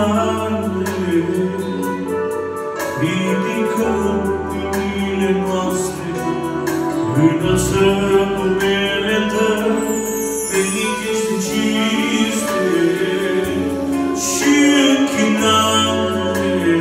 închinare, ridicăm inimile noastre, înălțăm numele Tău, venit este cinste și închinare.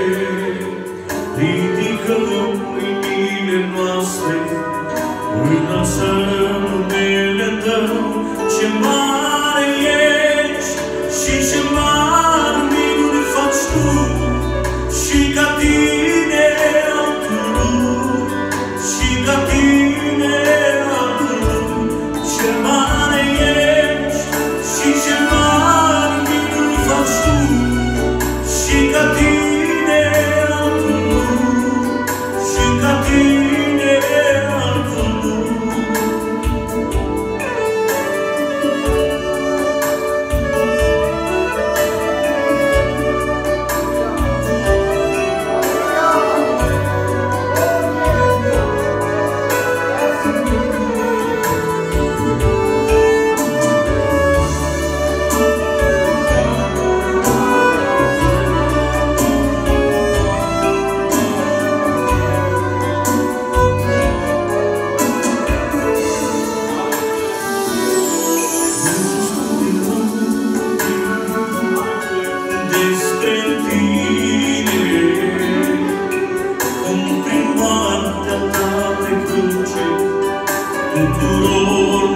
Ridicăm inimile noastre, înălțăm numele Tău, ce mare ești și ce mari minuni faci Tu, și ca Tine altul nu, și ca Tine altul nu. Ce mare ești și ce mari minuni faci Tu, și ca Tine altul nu, și ca Tine altul nu. Despre Tine, cum prin moartea Ta pe cruce, tuturor